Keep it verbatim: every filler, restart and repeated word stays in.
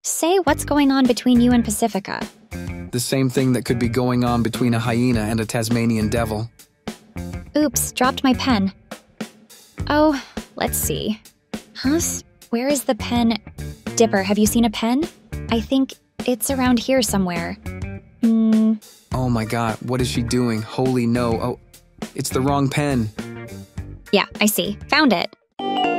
Say what's going on between you and Pacifica. The same thing that could be going on between a hyena and a Tasmanian devil. Oops, dropped my pen. Oh, let's see. Huh? Where is the pen? Dipper, have you seen a pen? I think it's around here somewhere. Hmm. Oh my god, what is she doing? Holy no. Oh, it's the wrong pen. Yeah, I see. Found it.